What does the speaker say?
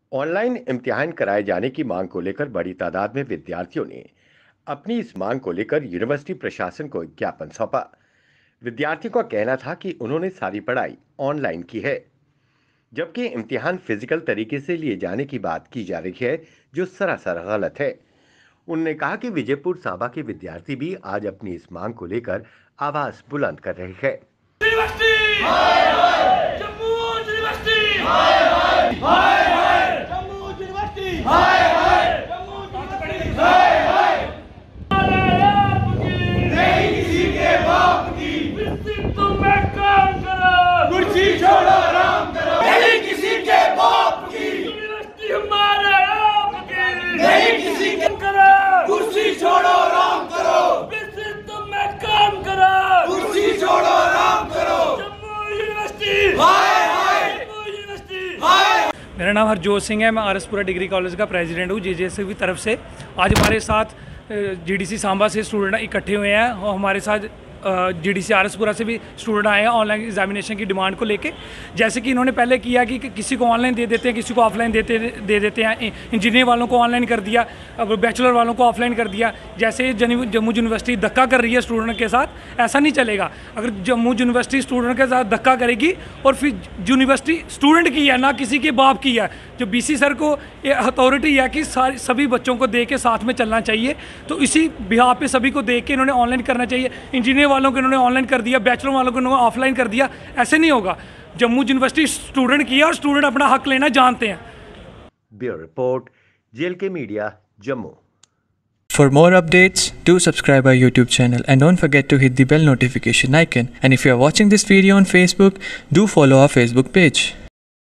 Online इम्तिहान कराए जाने की मांग को लेकर बड़ी तादाद में विद्यार्थियों ने अपनी इस मांग को लेकर यूनिवर्सिटी प्रशासन को एक ज्ञापन सौंपा। विद्यार्थियों का कहना था कि उन्होंने सारी पढ़ाई ऑनलाइन की है, जबकि इम्तिहान फिजिकल तरीके से लिए जाने की बात की जा रही है, जो सरासर गलत है। उन्होंने कहा कि विजयपुर सांबा के विद्यार्थी भी आज अपनी इस मांग को लेकर आवाज बुलंद कर रहे हैं। यूनिवर्सिटी हाय हाय, जम्मू यूनिवर्सिटी हाय हाय, हाय हाय, जम्मू यूनिवर्सिटी हाय हाय, जम्मू यूनिवर्सिटी हाय हाय। नहीं किसी के बाप की कुर्सी तुम्हें काम करो, कुर्सी छोड़ो आराम करो। नहीं किसी के बाप की यूनिवर्सिटी हमारे आपकी, नहीं किसी के करो, कुर्सी छोड़ो आराम करो। कुर्सी तुम्हें काम करो, कुर्सी छोड़ो आराम करो। जम्मू यूनिवर्सिटी हाय हाय, जम्मू यूनिवर्सिटी हाय। मेरा नाम हरजोत सिंह है। मैं आरएसपुरा डिग्री कॉलेज का प्रेसिडेंट हूँ जेजेएस की तरफ से। आज हमारे साथ जीडीसी सांबा से स्टूडेंट इकट्ठे हुए हैं और हमारे साथ जीडीसी आरएसपुरा से भी स्टूडेंट आए हैं ऑनलाइन एग्जामिनेशन की डिमांड को लेके। जैसे कि इन्होंने पहले किया कि किसी को ऑनलाइन दे देते हैं, किसी को ऑफलाइन दे देते हैं। इंजीनियर वालों को ऑनलाइन कर दिया, अब बैचलर वालों को ऑफलाइन कर दिया। जैसे जम्मू यूनिवर्सिटी धक्का कर रही है स्टूडेंट के साथ, ऐसा नहीं चलेगा। अगर जम्मू यूनिवर्सिटी स्टूडेंट के साथ धक्का करेगी और फिर यूनिवर्सिटी स्टूडेंट की है ना किसी के बाप की है, जो बीसी सर को ये अथॉरिटी है कि सभी बच्चों को दे के साथ में चलना चाहिए, तो इसी बिहार पे सभी को देख के इन्होंने ऑनलाइन करना चाहिए। इंजीनियर वालों को इन्होंने ऑनलाइन कर दिया, बैचलर वालों को इन्होंने ऑफलाइन कर दिया। ऐसे नहीं होगा। जम्मू यूनिवर्सिटी स्टूडेंट की है और स्टूडेंट अपना हक लेना जानते हैं। Bureau report, JLK media, Jammu. For more updates, do subscribe our YouTube channel and don't forget to hit the bell notification icon. And if you are watching this video on Facebook, do follow our Facebook page.